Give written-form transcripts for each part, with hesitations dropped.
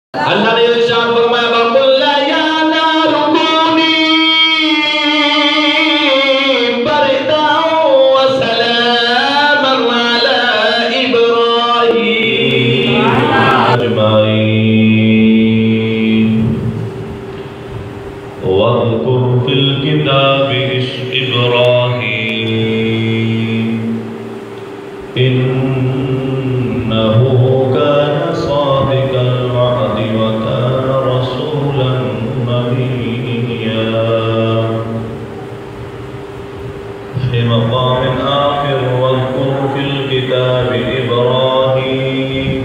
اللہ نے ارشاد فرمایا وَقُلْ يَا نَارُ كُونِي بَرْدًا وَسَلَامًا عَلَى إِبْرَاهِيمَ أَجْمَعِينَ وَاذْكُرْ فِي الْكِتَابِ إِبْرَاهِيمَ إِنَّهُ كَانَ صَادِقَ الْوَعْدِ وَكَانَ رَسُولًا نَبِيًّا في مقام آخر واذكر في الكتاب إبراهيم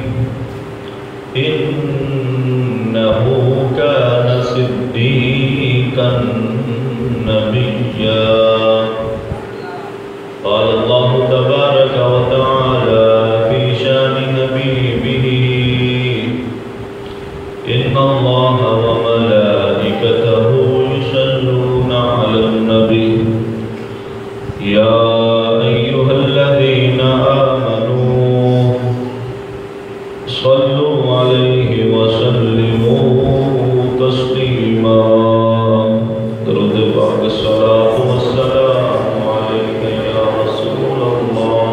إنه كان صديقا نبيا قال الله تبارك وتعالى في شان حبيبه إن الله وملائكته يصلون على النبي يا أيها الذين آمنوا صلوا عليه وسلموا تسليما درود پاک الصلاة والسلام عليك يا رسول الله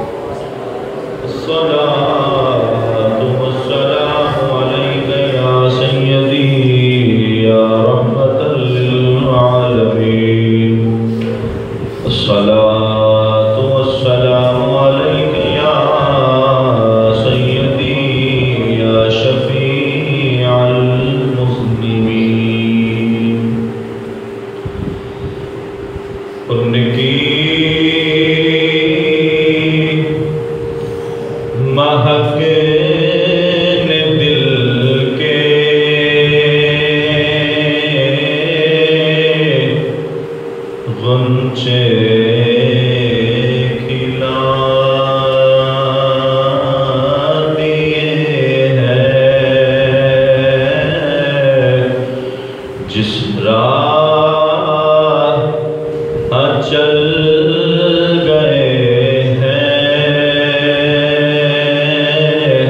الصلاة والسلام عليك يا سيدي يا رحمة للعالمين الصلاة والسلام عليك يا سيدي يا شفيع المذنبين ان کی مہک نے دل کے غنچے کھلا دیے ہیں جس راہ چل گئے ہیں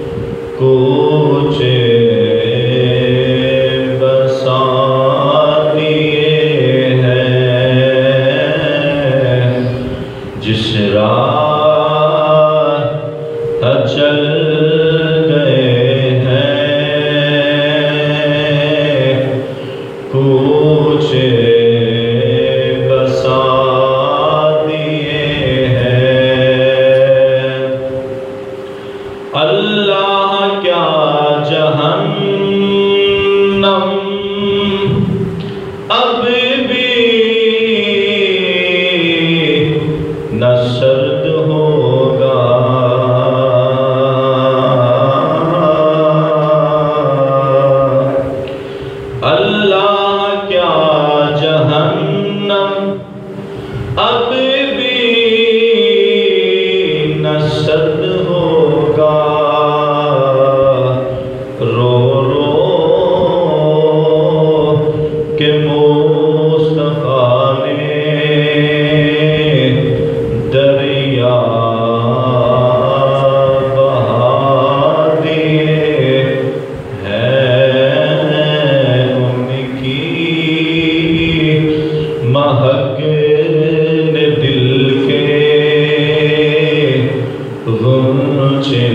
کوچے بسا دیے ہیں جس راہ چل گئے ہیں کوچے بسا دیے ہیں اللہ کیا جہنم اب بھی نہ سرد ہوگا اللہ کیا جہنم اب بھی نہ سرد ہوگا رو رو کہ مصطفیٰ نے دریا بہا دیے ہیں ان کی مہک نے دل کے غنچے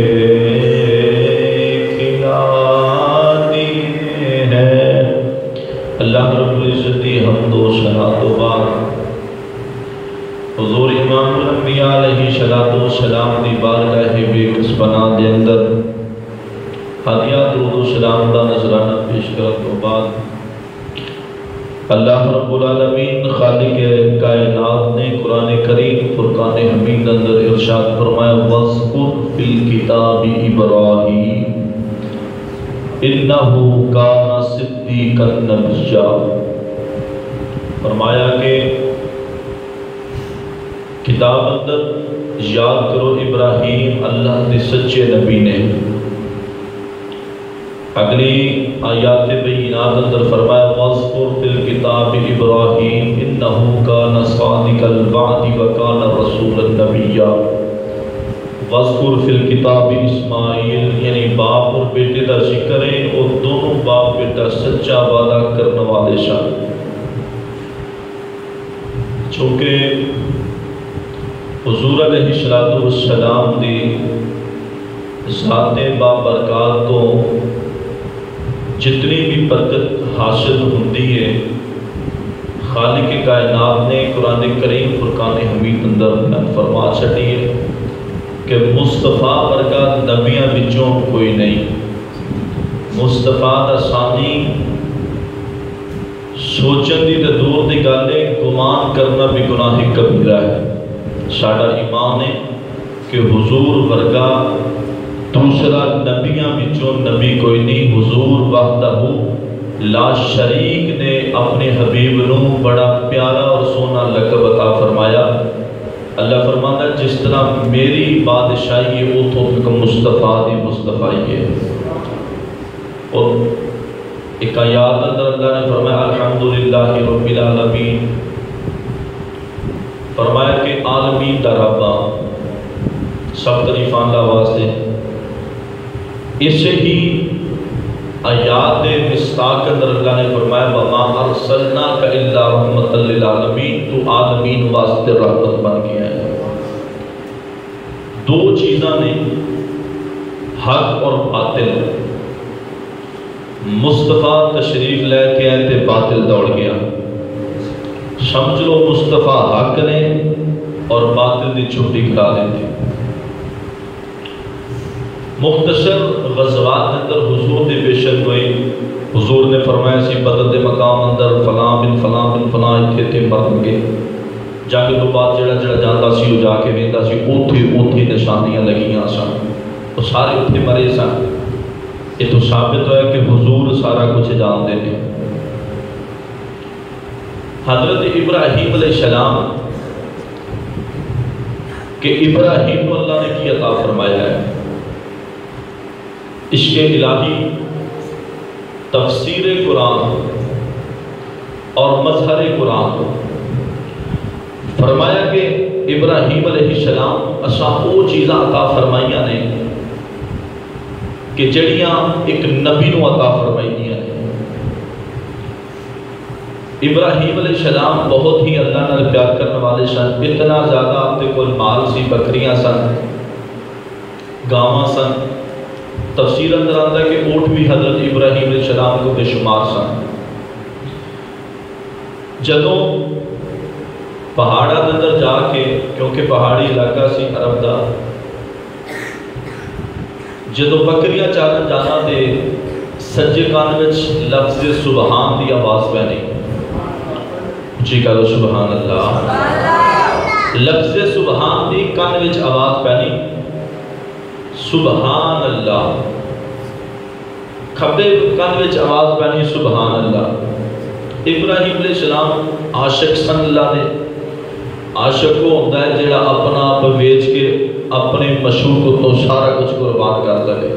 کھلا دیے ہیں اللہ رب العزت کی حمد و ثنا و بعد حضور امام الانبیاء علیہ السلام دی بارگاہ بے کس بنا دے اندر ہدیہ درود و سلام دا نذرانہ پیش کرنے تو بعد اللہ رب العالمین خالق کائنات نے قرآن کریم فرقان حمید اندر ارشاد فرمایا وَاذْكُرْ فِي الْكِتَابِ إِبْرَاهِيمَ إِنَّهُ كَانَ صِدِّيقًا نَبِيًّا فرمایا کہ کتاب اندر یاد کرو ابراہیم اللہ کے سچے نبی نے اگلی آیات بینات اندر فرمایا وَاذْكُرْ فِي الْكِتَابِ إِبْرَاهِيمَ إِنَّهُ كَانَ صَادِقَ الْوَعْدِ وَكَانَ رَسُولًا نَبِيًّا وَاذْكُرْ فِي الْكِتَابِ اسماعیل، یعنی باپ اور بیٹے کا ذکر ہے، اور دونوں باپ بیٹا سچا وعدہ کرنے والے شان. چونکہ حضور علیہ السلام دی ذات بابرکات تو جتنی بھی برکت حاصل ہوتی ہے، خالق کائنات نے قرآن کریم فرقان حمید اندر بیان فرما چھٹی ہے کہ مصطفیٰ ورگا نبیاں بچوں کوئی نہیں. مصطفیٰ دا ثانی سوچن دی تے دور دی گل ہے، گمان کرنا بھی گناہ کبیرہ ہے. ساڈا ایمان ہے کہ حضور ورگا دوسرا نبیاں بچوں نبی کوئی نہیں. حضور وحدہ لا شریک نے اپنے حبیب نو بڑا پیارا اور سونا لقب عطا فرمایا. اللہ فرماتا ہے جس طرح میری بادشاہی ہے وہ تو مصطفیٰ دی مصطفیٰ ہے. اور ایک آیات اندر اللہ نے فرمایا الحمدللہ رب العالمین، فرمایا کہ عالمین دا ربا سب تعریفاں اللہ واسطے. اسے ہی آیات مصداق اندر اللہ نے فرمایا وَمَا أَرْسَلْنَاكَ إِلَّا رَحْمَةً لِلْعَالَمِينَ، تو عالمین واسطے رحمت بن گیا ہے. دو چیزاں نے حق اور باطل. مصطفیٰ تشریف لے کے آئے تے باطل دوڑ گیا. سمجھ لو مصطفیٰ حق نے اور باطل دی چھٹی کرا دیتے. مختصر غزوات اندر حضور دی پیشن ہوئی. حضور نے فرمایا سی بدر دے مقام اندر فلاں بن فلاں بن فلاں اتھے تھے مرن گے. جنگ تو بعد جڑا جاتا سی وہ جا کے ویندا سی اوتھے نشانیاں لگیاں سن، وہ سارے اتھے مرے سن. یہ تو ثابت ہوا کہ حضور سارا کچھ جانتے ہیں. حضرت ابراہیم علیہ السلام کہ ابراہیم کو اللہ نے کی عطا فرمایا ہے. عشق الہی، تفسیر قرآن اور مظہر قرآن. فرمایا کہ ابراہیم علیہ السلام اساں وہ چیزاں عطا فرمائیاں نے کہ جڑیاں ایک نبی نو عطا فرمائیاں نے. ابراہیم علیہ السلام بہت ہی اللہ نال پیار کرنے والے سن. اتنا زیادہ آپ کے کول مال سی، بکریاں سن، گاواں سن. تفسیر اندر آتا ہے کہ اونٹ بھی حضرت ابراہیم علیہ السلام کو بے شمار سن. جدوں پہاڑا اندر جا کے، کیونکہ پہاڑی علاقہ سی عرب دا، جدوں بکریاں چارن جانا تے سجے کان وچ لفظ سبحان دی آواز پینی. جی کہو سبحان اللہ. لفظ سبحان دی کان وچ آواز پینی سبحان اللہ. کھبے کان وچ آواز پینی سبحان اللہ. ابراہیم علیہ السلام عاشق سن اللہ دے. عاشق کو ہوتا ہے جڑا اپنا آپ ویچ کے اپنے مشوق تو سارا کچھ قربان کر لگے.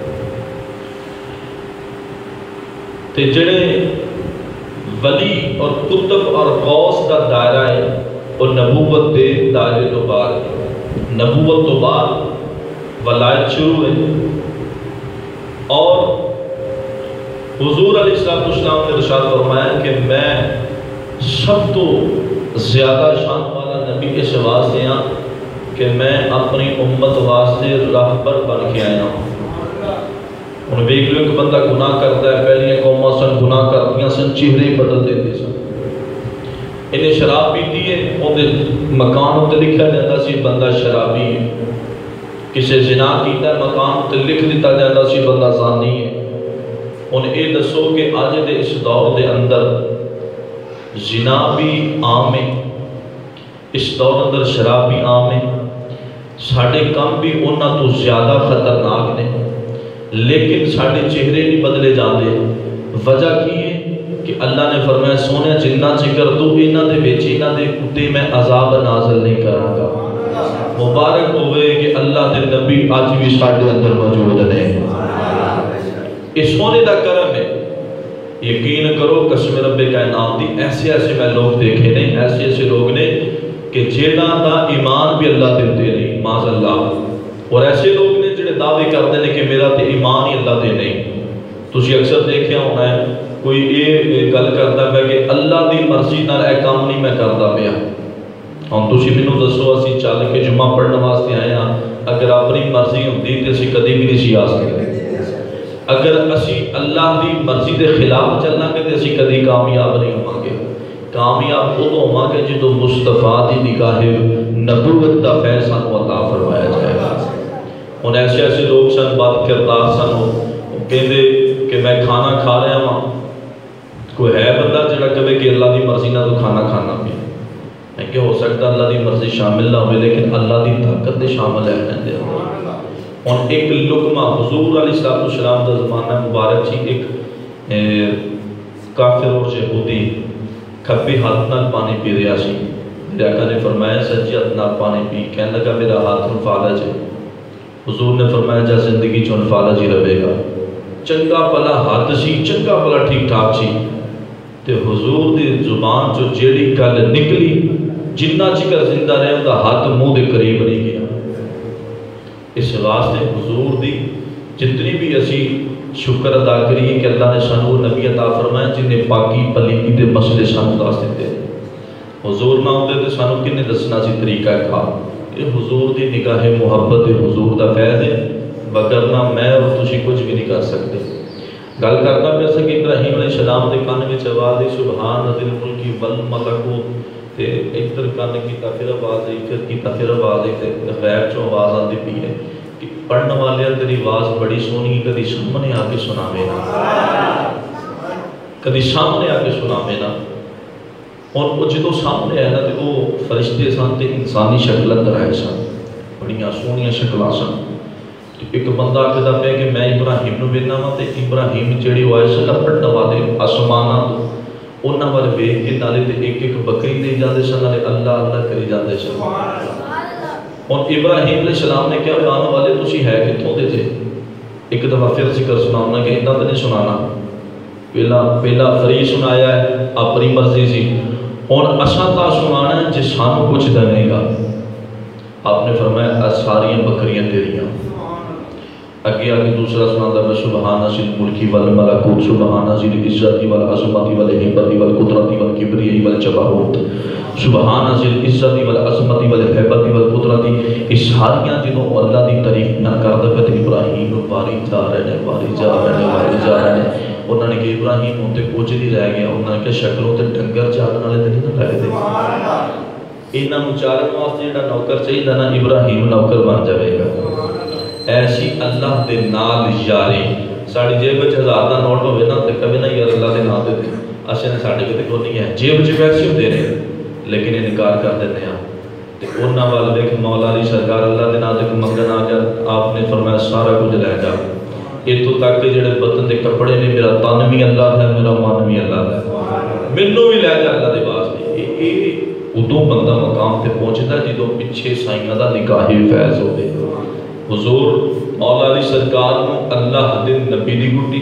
تے جڑے ولی اور کتب اور غوث کا دائرہ ہے وہ نبوت دے دائرے تو باہر. نبوت تو بعد ولایت شروع ہے. اور حضور علیہ السلام نے ارشاد فرمایا کہ میں سب تو زیادہ شان والا نبی اس واسطے ہاں کہ میں اپنی امت واسطے راہبر بن کے آیا ہوں. انہیں ویکھ لو ایک بندہ گناہ کرتا ہے، پہلے قوماں سن گناہ کرتیاں سن، چہرے بدل دیتے سن. انہیں شراب پیتی ہے، انہیں مکان اتنے لکھا جاتا سی بندہ شرابی ہے. کسی زنا کیتا ہے، مکان اتنے لکھ دیتا جاتا سی بندہ زانی ہے. انہیں یہ دسو کہ آج دے اس دور دے اندر زنا بھی عام ہے، اس دور اندر شراب بھی عام ہے. ساڑھے کم بھی انہاں تو زیادہ خطرناک نے، لیکن ساڑھے چہرے نہیں بدلے جاندے. وجہ کی ہے کہ اللہ نے فرمایا سونے جنہ چکر تو انہاں دے بیچ انہاں دے کتے میں عذاب نازل نہیں کراں گا. مبارک ہوئے کہ اللہ دے نبی آج بھی ساڑھے اندر موجود ہیں. اس سونے دا کرم ہے. یقین کرو قسم رب کائنات دی ایسے ایسے میں لوگ دیکھے نہیں، ایسے ایسے لوگ نے کہ جیڑا دا ایمان بھی اللہ دیتے نہیں. معاذ اللہ اور ایسے لوگ نے جڑے دعوے کرتے ہیں کہ میرا تو ایمان ہی اللہ دے نہیں. تسی اکثر دیکھیا ہونا ہے کوئی یہ گل کرتا پیا کہ اللہ دی مرضی نال اے کام نہیں میں کرتا پیا. ہن تسی مینوں دسو اسی چل کے جمعہ پڑھن واسطے آئے ہاں، اگر اپنی مرضی ہوندی تے اسی کدی بھی نہیں سی آ سکتے. اگر اسی اللہ دی مرضی دے خلاف چلنا گے تے اسی کدی کامیاب نہیں ہوں گے. کامیاب ادو ہوں گے جدو مصطفیٰ دی نگاہ نبوت دا فیض سانو عطا فرمایا جائے گا. ہن ایسے ایسے لوگ سن بد کردار سن، کہندے کہ میں کھانا کھا رہا ہوں. کوئی ہے بندہ جڑا کہے کہ اللہ دی مرضی نہ تو کھانا کھانا پیا. میں کہ ہو سکتا اللہ دی مرضی شامل نہ ہوئے لیکن اللہ دی طاقت دے شامل ہے اندر. ہن ایک لقمہ حضور علیہ السلام دا زمانہ مبارک جی ایک کافر اور یہودی کھبی ہاتھ نال پانی پی رہا سی. میرے آقا نے فرمایا سجی ہاتھ نال پانی پی. کہنے لگا میرا ہاتھ فالج ہے. حضور نے فرمایا جا زندگی چون فالج ہی رہے گا. چنگا پلا ہاتھ سی، چنگا پلا ٹھیک ٹھاک سی، تے حضور دی زبان جو جیڑی گل نکلی جنہ چکر زندہ رہے ان کا ہاتھ منہ دے قریب نہیں گیا. اس واسطے حضور دی جتنی بھی اسی شکر ادا کریے کہ اللہ نے سانو نبی عطا فرمایا جن نے پاکی پلیتی دے مسئلے سانو دس دیتے. حضور نہ ہوندے تے سانو کنے دسنا سی طریقہ کار. یہ حضور دی نگاہ محبت حضور دا فیض ہے، وگرنہ میں اور تسی کچھ بھی نہیں کر سکتے. گل کرتا پیا سی کہ ابراہیم علیہ السلام دے کان وچ آواز آئی سبحان ذی الملک والملکوت، تے ادھر کان کیتا پھر آواز آئی، پھر کیتا پھر آواز آئی، تے غیب چوں آواز آندی پئی ہے کہ پڑھن والے تیری آواز بڑی سونی، کدی سامنے آ کے سناوے نا، کدی سامنے آ کے سناوے نا. اور وہ جدو سامنے آئے نا تے وہ فرشتے سن تے انسانی شکل اندر آئے سن، بڑیاں سونیاں شکلاں سن. ایک بندہ آکھدا پیا کہ میں ابراہیم نو ویکھنا وا تے ابراہیم جڑی ہوئے سن پڑھن والے آسماناں تو انہاں ول ویکھ کے نالے تے ایک ایک بکری دے جاندے سن، نالے اللہ اللہ کری جاندے سن. اور ابراہیم علیہ السلام نے کیا بیان والے تسی ہے کتھوں دے جے؟ ایک دفعہ پھر ذکر سناؤنا کہ اتنا تو نہیں سنانا. پہلا فری سنایا ہے اپنی مرضی سی، اور اساں تا سنانا ہے جس سانو کچھ دے گا. آپ نے فرمایا ساریاں بکریاں تیریاں. اگے آگے دوسرا سناتا ہے سبحان ذی الملک والملکوت سبحان ذی العزت والعظمت والہیبت والقدرت والکبریاء والجبروت سبحان ذی العزت والعظمت والہیبت والقدرت. اس ساریاں جنوں اللہ دی تعریف نہ کردا پیا تے ابراہیم واری جا رہے ہیں واری جا رہے ہیں واری جا رہے ہیں. انہوں نے کہ ابراہیم ہوں تے کچھ نہیں رہ گیا. انہوں نے کہ شکلوں تے ڈنگر چارن والے تے نہیں لائے دے. انہاں چارن واسطے جڑا نوکر چاہیے نا ابراہیم نوکر بن جائے گا. ایسی اللہ دے نال یاری. ساڑی جیب وچ 1000 دا نوٹ ہوئے نا تے کبھی نہ یار اللہ دے نام دے دے اسے نے ساڑے کتے کو نہیں ہے. جیب وچ پیسے ہوندے نے لیکن انکار کر دیتے ہیں. تے انہاں وال ویکھ مولا علی سرکار اللہ دے نام تے منگن آ گیا. آپ نے فرمایا سارا کچھ لے جا. اتوں تک کہ جڑے بدن دے کپڑے نے میرا تن بھی اللہ دا ہے میرا من بھی اللہ دا ہے، مینوں بھی لے جا اللہ دے واسطے. ادوں بندہ مقام تے پہنچدا جدوں پیچھے سائیاں دا نگاہ فیض ہوے. حضور مولا علی سرکار نو اللہ دے نبی دی گٹی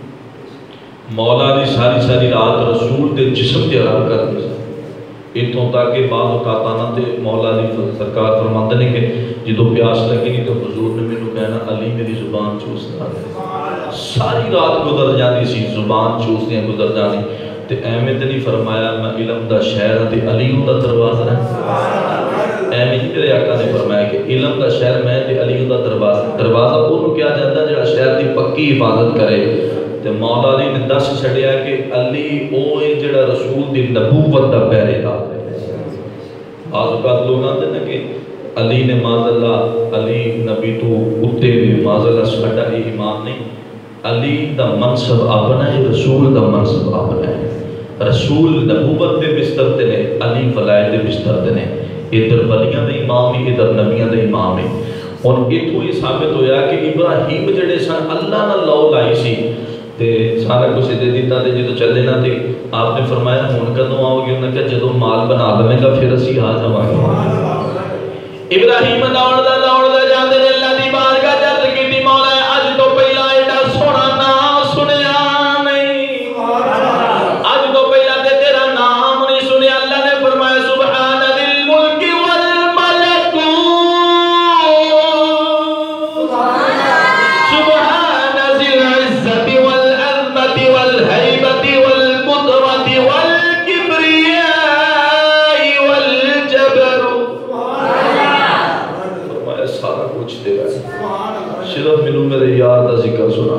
مولا علی ساری ساری رات رسول دے جسم تے آرام کرتے سن. اتوں تک کہ بعض اوقات آنا تے مولا علی سرکار فرماندے نے کہ جدو پیاس لگی نہیں تو حضور نے مینوں کہنا علی میری زبان چوسدا ہے. ساری رات گزر جاتی سی زبان چوسدیاں گزر جانی. تے ایویں تے نہیں فرمایا میں علم دا شہر تے علی دا دروازہ ہے. ایویں نہیں میرے آقا نے فرمایا کہ علم دا شہر میں تے علی دا دروازہ اونوں کیا جاتا جڑا شہر دی پکی حفاظت کرے. تے مولا علی نے دس چھڑیا کہ علی او ہے جڑا رسول دی نبوت دا پہرے دار ہے. بعض اوقات لوگ آتے ہیں کہ علی نے معاذ اللہ علی نبی تو اتے بھی معاذ اللہ ساڈا یہ ایمان نہیں. علی دا منصب اپنا ہے، رسول دا منصب اپنا ہے. رسول نبوت دے بستر تے نے، علی ولایت دے بستر تے نے. ادھر ولیاں دے امام ہی ادھر نبیاں دے امام ہی. اور اتوں یہ ثابت ہویا کہ ابراہیم جڑے سن اللہ نال لو لائی سی تے سارا کچھ دے دیتا تے جدوں چلے نا تے آپ نے فرمایا ہن کدوں آؤ گے؟ انہاں کہ جدوں مال بنا لویں گا پھر اسی آ جاواں گے. ابراہیم دوڑدا جاندے نے اللہ دی بارگاہ چ کیتی مولا اج تو پہلا ایڈا سونا نام سنیا نہیں، اج تو پہلا تے تیرا نام نہیں سنیا. اللہ نے فرمایا سبحان ذی الملک والملکوت پوچھتے گئے صرف مینوں میرے یار دا ذکر سنا،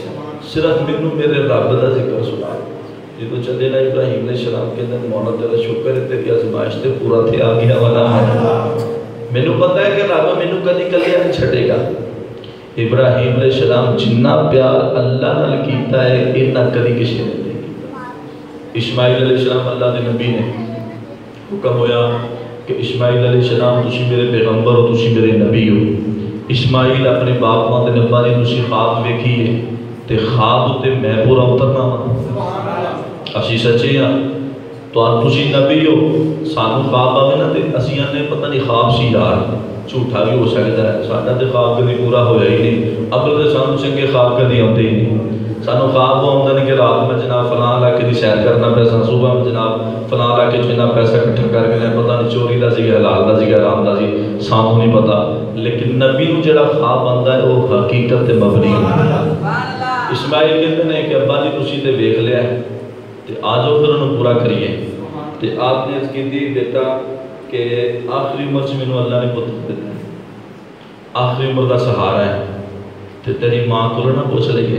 صرف مینوں میرے رب دا ذکر سنا۔ جدو چلے نا ابراہیم علیہ السلام کے اندر مولا تیرا شکر ہے تیری آزمائش تے پورا تھے آ گیا والا ہے، مینوں پتہ ہے کہ رب مینوں کدی کلیا نہیں چھڈے گا۔ ابراہیم علیہ السلام جنہ پیار اللہ نال کیتا ہے اتنا کدی کسی نے نہیں کیتا۔ اسماعیل علیہ السلام اللہ دے نبی نے حکم ہویا کہ اسماعیل علیہ السلام تسی میرے پیغمبر ہو، تسی میرے نبی ہو۔ اسماعیل اپنے باپ ماں تے نبا نے تسی خواب ویکھی ہے تے خواب تے میں پورا اترنا وا، اسی سچے ہاں تو تسی نبی ہو، سانو خواب آوے نا تے اسی آنے پتہ نہیں خواب سی یار، جھوٹا بھی ہو سکتا ہے، ساڈا تے خواب کدی پورا ہویا ہی نہیں، ابل تے سانو چنگے خواب کدی آتے ہی نہیں۔ سانو خواب آتا نہیں کہ رات میں جناب فلاں علاقے کی سیر کرنا پیسہ، صبح میں جناب فلاں علاقے چنا پیسہ کٹھا کر کے پتہ نہیں چوری کا سی حلال کا سی حرام کا سی، سانو نہیں پتا۔ لیکن نبی نو جڑا خواب آتا ہے وہ حقیقت تے مبنی ہوتا ہے۔ اسماعیل کہتے ہیں کہ ابا جی تسی تے ویکھ لیا ہے تے آ جاؤ پھر انہوں پورا کریے۔ تے آپ نے اس کی دی بیٹا کہ آخری عمر سے مینوں اللہ نے پتر دیتا ہے، آخری عمر کا سہارا ہے تے تیری ماں کو نہ پوچھ لئیے،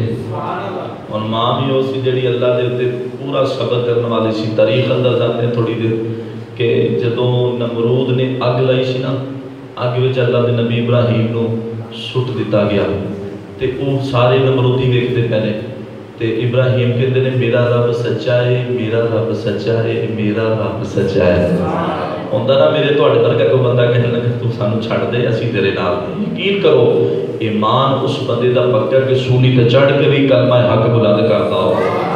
اور ماں بھی ہو سی جڑی اللہ دے تے پورا صبر کرنے والی سی۔ تاریخ اندر جاتے ہیں تھوڑی دیر کہ جدوں نمرود نے اگ لائی سی نا، اگ وچ اللہ دے نبی ابراہیم نو سٹ دتا گیا تے وہ سارے نمرودی ویکھتے پہلے تے ابراہیم کہتے ہیں میرا رب سچا ہے، میرا رب سچا ہے، میرا رب سچا ہے۔ ہوندا نا میرے تواڈے ورگا کوئی بندہ کہنے لگا تو سانو چھڈ دے اسی تیرے نال، یقین کرو ایمان اس بندے دا پکا کہ سولی تے چڑھ کے بھی کلمہ حق بلند کرتا ہو،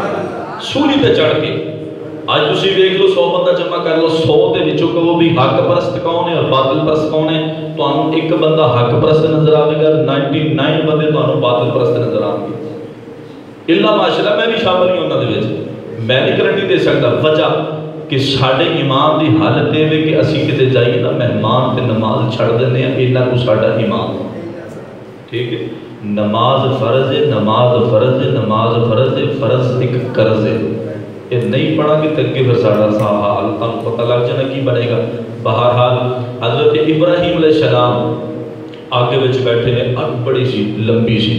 سولی تے چڑھ کے۔ آج تسی دیکھ لو 100 بندہ جمع کر لو، 100 دے وچوں کہو بھی حق پرست کون ہے اور باطل پرست کون ہے، تانوں ایک بندہ حق پرست نظر آئے گا، 99 بندے تانوں باطل پرست نظر آئیں گے۔ اللہ ماشاءاللہ میں بھی شامل نہیں انہاں دے وچ، میں نہیں گارنٹی دے سکتا، وجہ کہ ساڈے ایمان دی حالت یہ ہے کہ اسی کتے جائیے نا مہمان تے نماز چھڑ دینے ہیں، انہاں کو ساڈا ایمان، ٹھیک ہے۔ نماز فرض ہے، نماز فرض ہے، نماز فرض ہے، فرض ایک قرض ہے، یہ نہیں پڑھا کہ تک پھر ساڈا سا حال تانوں پتہ لگ جانا کی بنے گا۔ بہرحال حضرت ابراہیم علیہ السلام آگے وچ بیٹھے ہیں، اگ بڑی سی لمبی سی،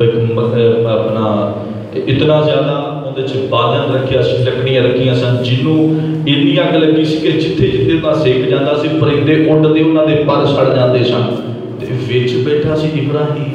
اپنا اتنا زیادہ اندر بادن رکھیا سی، لکڑیاں رکھیاں سن، جنوں اینی اگ لگی سی کہ جتھے جتھے انہاں سیک جاندا سی پرندے اڑدے انہاں دے پر سڑ جاندے سن، تے وچ بیٹھا سی ابراہیم۔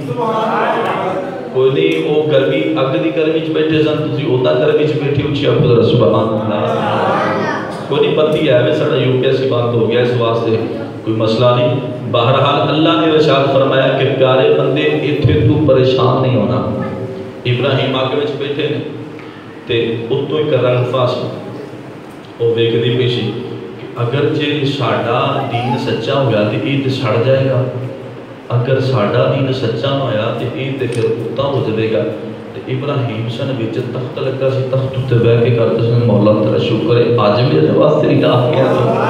کوئی نہیں وہ گرمی اگ دی گرمی چ بیٹھے سن، تسی اودا گرمی چ بیٹھے اچھی ابو سبحان اللہ۔ کوئی نہیں پتی ہے وے ساڈا یو پی ایس سی بند ہو گیا اس واسطے کوئی مسئلہ نہیں۔ بہرحال اللہ نے ارشاد فرمایا کہ پیارے بندے ایتھے تو پریشان نہیں ہونا۔ ابراہیم آگے وچ بیٹھے نے تے اتوں ایک رنگ فاس وہ ویکھدی پئی سی کہ اگر جے ساڈا دین سچا ہویا تے یہ تے سڑ جائے گا، اگر ساڈا دین سچا نہ ہویا تے یہ تے پھر اتنا ہو جائے گا۔ تے ابراہیم سن وچ تخت لگا سی، تخت تے بیٹھ کے کرتے سن مولا تیرا شکر ہے اج میرے واسطے نہیں آ گیا۔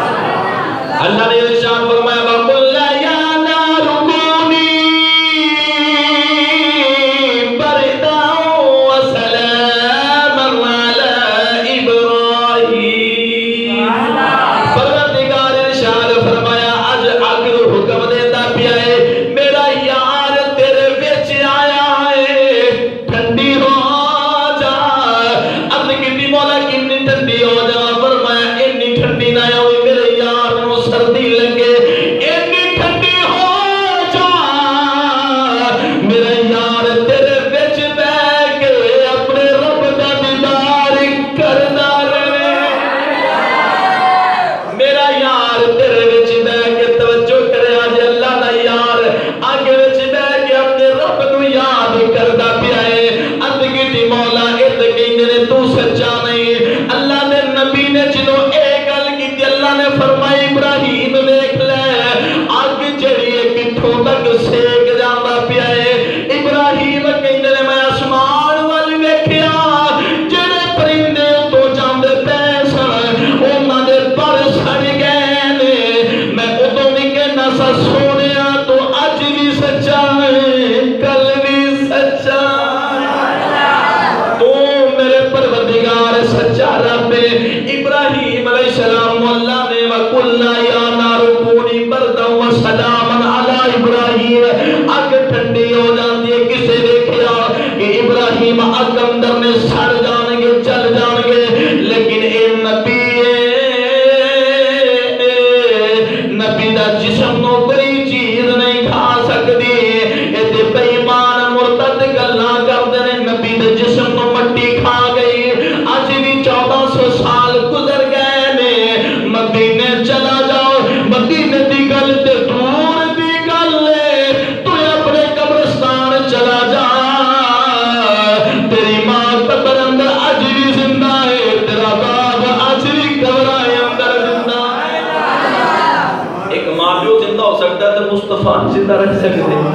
اللہ نے ارشاد فرمایا وَقُلْ يَا نَارُ كُونِي بَرْدًا وَسَلَامًا عَلَىٰ إِبْرَاهِيمَ۔ پروردگار ارشاد فرمایا اج اگ نو حکم دیندا پیا ہے میرا یار تیرے وچ آیا ہے، ٹھنڈی ہو جا۔ عرض کیتی مولا کتنی ٹھنڈی ہو جا؟ فرمایا اتنی ٹھنڈی نہ ہوئی میرے یار نو سردی لگے،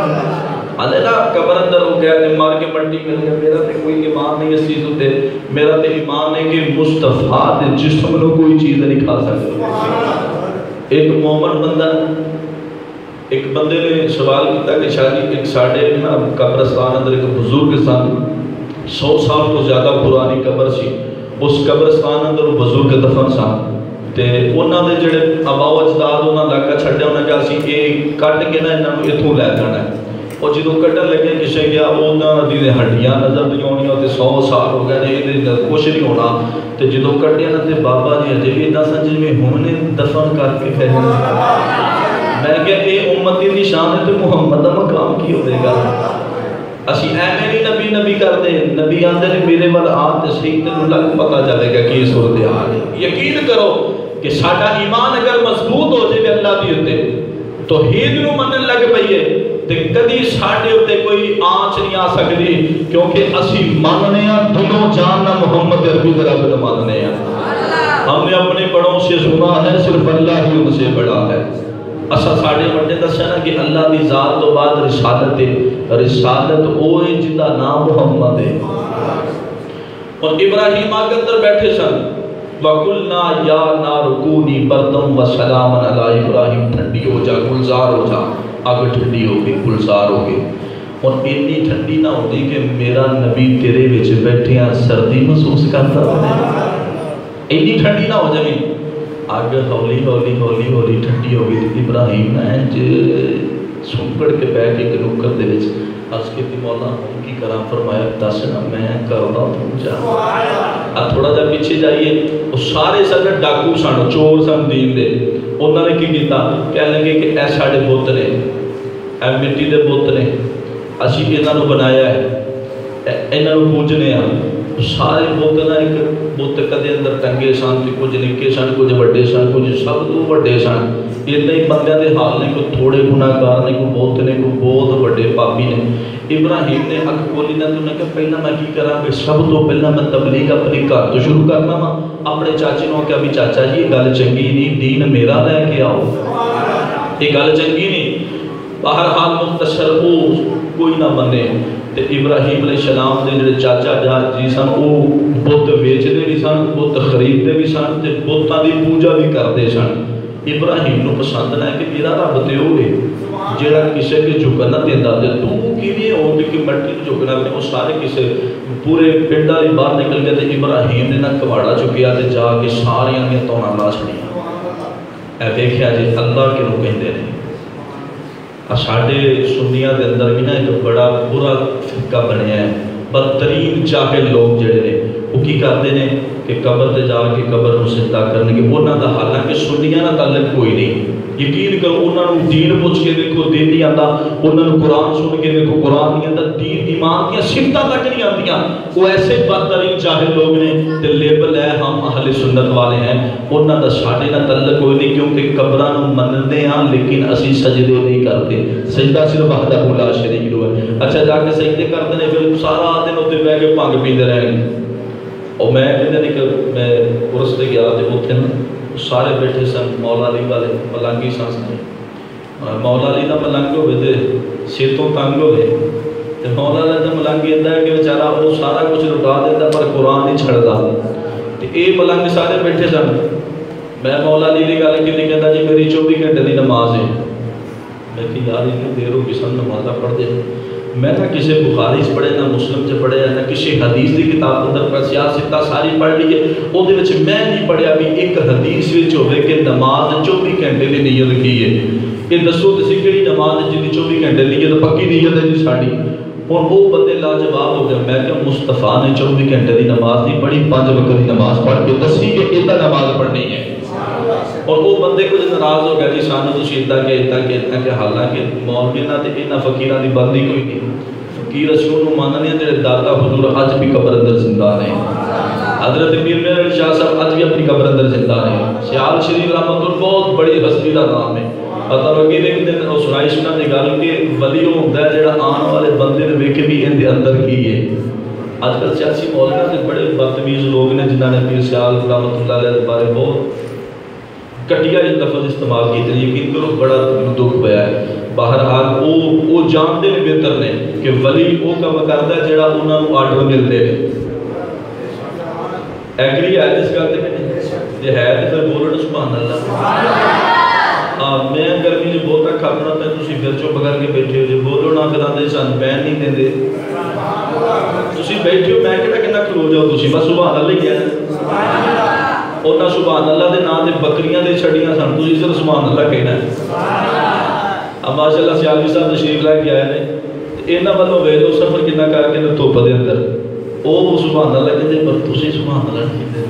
آنے نا قبر اندر ہو گیا تے مار کے مٹی مل گیا، میرا تے کوئی ایمان نہیں اس چیز ہوتے، میرا تے ایمان ہے کہ مصطفیٰ دے جسم نو کوئی چیز نہیں کھا سکتا۔ ایک مومن بندہ، ایک بندے نے سوال کیتا کہ شاہ جی ایک ساڑھے نا قبرستان اندر ایک بزرگ سن، 100 سال تو زیادہ پرانی قبر سی، اس قبرستان اندر بزرگ دفن سن، تے انہاں دے جڑے آبا و اجداد انہاں علاقہ چھڈیا، انہاں کہا سی یہ کٹ کے نا انہاں نوں اتھوں لے جانا ہے، اور جدوں کٹن لگے کسے گیا انہاں دی ہڈیاں نظر نہیں آنیاں تے 100 سال ہو گئے تے کچھ نہیں ہونا، تے جدوں کٹیا نا تے بابا جی اجے بھی اتنا سن جویں ہن نے دفن کر کے پھر میں کہ اے امتی دی شان ہے تے محمد دا مقام کی ہوے گا؟ اسی ایویں نہیں نبی نبی کرتے، نبی آندے نے میرے ول آ تے صحیح تے لگ پتہ چلے گا کہ صورت حال ہے۔ یقین کرو کہ ساڈا ایمان اگر مضبوط ہو جائے اللہ دی تے توحید نو منن لگ پئیے تے کدی ساڈے تے کوئی آنچ نہیں آ سکتی، کیونکہ اسی ماننے ہاں دونوں جان نہ محمد عربی دا رب نو ماننے ہاں۔ ہم نے اپنے بڑوں سے سنا ہے صرف اللہ ہی ان سے بڑا ہے۔ اسا ساڑھے بڑے دسیا نا کہ اللہ دی ذات تو بعد رسالت ہے، رسالت اوے جدا نام محمد ہے۔ اور ابراہیم آگ اندر بیٹھے سن، وَقُلْنَا يَا نَارُ كُونِي بَرْدًا وَسَلَامًا عَلَىٰ ابراہیم، ٹھنڈی ہو جا، گلزار ہو جا، آگ ٹھنڈی ہو گئی، گلزار ہو گئی، اور اتنی ٹھنڈی نہ ہوتی کہ میرا نبی تیرے وچ بیٹھے ہیں سردی محسوس کرتا ہے، اتنی ٹھنڈی نہ ہو جائے، آگ ہولی ہولی ہولی ہولی ٹھنڈی ہو گئی۔ ابراہیم نے سنکڑ کے بیٹھ کے ایک نکر دے وچ عرض کی مولا ہوں کی کرام، فرمایا دس نا میں کردا تو جا۔ اب تھوڑا جا پیچھے جائیے، وہ سارے سارے ڈاکو سن، چور سن دین دے، انہوں نے کی کیتا، کہنے لگے کہ اے ساڈے بت نے، اے مٹی دے بت نے، اسی انہاں نو بنایا ہے، انہاں نو پوجنے ہاں۔ سارے بت نا ایک بت کدے اندر ٹنگے سن، کچھ نکے سن، کچھ وڈے سن، کچھ سب تو وڈے سن۔ اتنے ہی بندیاں دے حال نہیں، کوئی تھوڑے گناہ گار نے، کوئی بہت نے، کوئی بہت وڈے پاپی نے۔ ابراہیم نے اک کھولی نہ تو نے کہا پہلا میں کی کراں کہ سب تو پہلا میں تبلیغ اپنے گھر تو شروع کرنا وا، اپنے چاچے نو کہ ابھی چاچا جی یہ گل چنگی نہیں، دین میرا لے کے آؤ، یہ گل چنگی نہیں۔ بہرحال مختصر او کوئی نہ منے، تے ابراہیم علیہ السلام دے جڑے چاچا جی سن او بت ویچدے بھی سن، بت خریدتے بھی سن، تے بتاں دی پوجا بھی کرتے سن۔ ابراہیم نو پسند نہ ہے کہ میرا رب تے او ہے جڑا کسے کے جھکن نہ دیندا، تے تو کیویں ہو کہ مٹی نو جھکنا تے او سارے کسے پورے پنڈ والی باہر نکل گئے، تے ابراہیم نے نہ کواڑا چکیا تے جا کے ساریاں دی توڑاں لا چھڑیاں۔ اے ویکھیا جی اللہ کینوں کہندے نے۔ ساڈے سنیاں دے اندر بھی نا ایک بڑا برا فرقہ بنیا ہے، بدترین جاہل لوگ جڑے نے وہ کی کرتے ہیں کہ قبر تے جا کے قبر کو سجدہ کرنے کے، انہاں دا حالانکہ سنیاں نال تعلق کوئی نہیں۔ یقین کرو انہاں نوں دین پوچھ کے دیکھو دین نہیں آندا، انہاں نوں قرآن سن کے دیکھو قرآن نہیں آندا، دین ایمان دیاں صفتاں تک نہیں آندیاں۔ وہ ایسے بدترین جاہل لوگ نے تے لیبل ہے ہم اہل سنت والے ہیں، انہاں دا ساڈے نال تعلق کوئی نہیں، کیونکہ قبراں نوں منندے ہاں لیکن اسی سجدے نہیں کرتے، سجدہ صرف وحدہ لا شریک لو ہے۔ اچھا جا کے سجدے کرتے ہیں پھر سارا دن اتنے بیٹھ کے بھنگ پیندے رہن گے۔ اور میں عرس تے گیا تے اوتھے سارے بیٹھے سن، مولا علی والے ملنگی سن، مولا علی دا ملنگ ہوئے تے سر تو تنگ ہوئے، تے مولا علی دا ملنگ یہ ہے کہ بیچارہ وہ سارا کچھ لٹا دیتا پر قرآن نہیں چھڑدا، تے اے ملنگ سارے بیٹھے سن۔ میں مولا علی دی گل کی کہتا جی میری 24 گھنٹے دی نماز ہے، میں کہ یار اتنی دیر ہو گئی سن نمازہ پڑھ دے، میں نہ کسی بخاری سے پڑھے نہ مسلم سے پڑھے نہ کسی حدیث کی کتاب اندر پر سیاستہ ساری پڑھ لیے، وہ دے وچ میں نہیں پڑھیا بھی ایک حدیث وچ ہوئے کہ نماز 24 گھنٹے دی نیت کی ہے۔ یہ دسو تسی کیڑی نماز جی 24 گھنٹے دی نیت پکی نیت ہے جی ساڈی؟ اور وہ بندے لاجواب ہو گئے۔ میں کہ مصطفیٰ نے 24 گھنٹے دی نماز نہیں پڑھی، 5 وقت دی نماز پڑھ کے دسی کہ اتنا نماز پڑھنی ہے۔ اور وہ بندے کچھ ناراض ہو گیا جی سانو تو اتنا کہ حالانکہ مولویاں تے انہاں فقیراں دی بندی کوئی نہیں، فقیر اسی انہوں ماننے ہیں جڑے داتا حضور اج بھی قبر اندر زندہ نے، حضرت پیر شاہ صاحب اج بھی اپنی قبر اندر زندہ نے۔ سیال شریف رحمت اللہ بہت بڑی ہستی کا نام ہے، پتہ لگے ایک دن اور سنائی سنا دی گل کہ ولی وہ ہوتا ہے جڑا آن والے بندے نے ویکھے بھی ان دے اندر کی ہے۔ آج کل سیاسی مولویاں تے بڑے بدتمیز لوگ نے جنہاں نے پیر سیال رحمت اللہ علیہ بارے بہت کٹیا لفظ استعمال کیتے، یقین کرو بڑا دکھ پیا ہے۔ بہرحال وہ جانتے ہیں بہتر نے کہ ولی وہ کام کرتا ہے جڑا انہوں نے آرڈر ملتے ہیں. ایگری ہے جس کرتے ہیں یہ ہے تو پھر بولو سبحان اللہ. میں گرمی جو بہت رکھا اپنا پہ تسی پھر چپ کر کے بیٹھے ہو جو بولو نہ کراندے سان بین نہیں دیں دے تسی بیٹھے ہو میں کہنا کھلو جاؤ تسی بس سبحان اللہ ہی کہنا اور نہ سبحان اللہ دے نام دے بکریاں دے چھڑیاں سن تسی صرف سبحان اللہ کہنا ہے. اب ماشاءاللہ سیالوی صاحب تشریف لے کے آئے نے اینا والوں وے دو سفر کتنا کر کے دھوپ دے اندر او سبحان اللہ کہتے پر تسی سبحان اللہ کہتے